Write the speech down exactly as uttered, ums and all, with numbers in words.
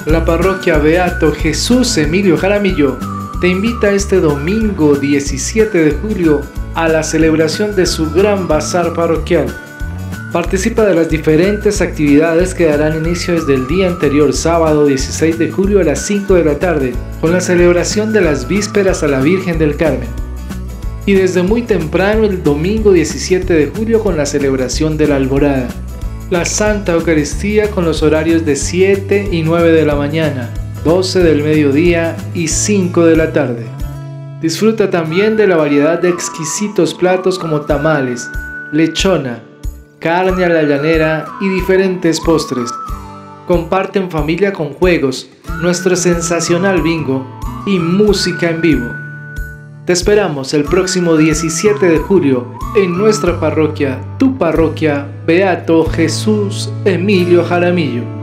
La parroquia Beato Jesús Emilio Jaramillo te invita este domingo diecisiete de julio a la celebración de su gran bazar parroquial. Participa de las diferentes actividades que darán inicio desde el día anterior, sábado dieciséis de julio a las cinco de la tarde, con la celebración de las vísperas a la Virgen del Carmen. Y desde muy temprano el domingo diecisiete de julio con la celebración de la Alborada. La Santa Eucaristía con los horarios de siete y nueve de la mañana, doce del mediodía y cinco de la tarde. Disfruta también de la variedad de exquisitos platos como tamales, lechona, carne a la llanera y diferentes postres. Comparte en familia con juegos, nuestro sensacional bingo y música en vivo. Te esperamos el próximo diecisiete de julio en nuestra parroquia, tu parroquia Beato Jesús Emilio Jaramillo.